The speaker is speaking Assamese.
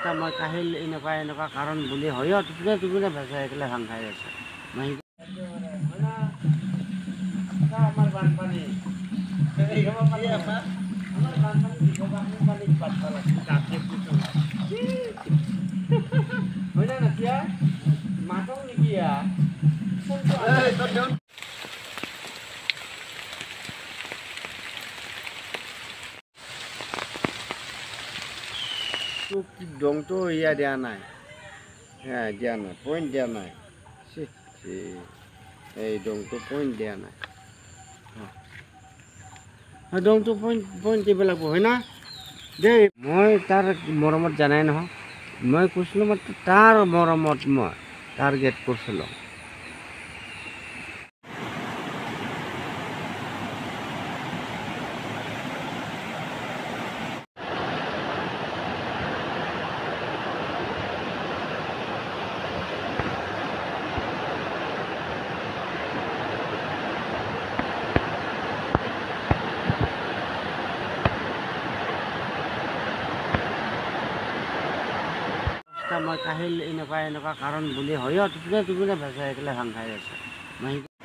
মই কাহিল এনেকুৱা কাৰণ বুলি হয়ও টুপিনে ভেজাই একেলে ভাং খাই আছে আমাৰ বানপানী হয় না নাতিয়া মাতক নেকি দংটো ইয়া দিয়া নাই হ্যাঁ দিয়া নাই পইণ্ট দিয়া নাই এই দংটো পইণ্ট দিয়া নাই দংটো পইণ্ট দিব লাগিব হয় না দেই মই তাৰ মৰমত জানাই নহয় মই কৈছিলোঁ মাত্ৰ তাৰ মৰমত মই টাৰ্গেট কৰিছিলোঁ মই কাহিল এনেকুৱা কাৰণ বুলি হয়ও টুপিনে ভেজাই একেলে ভাং খাই আছে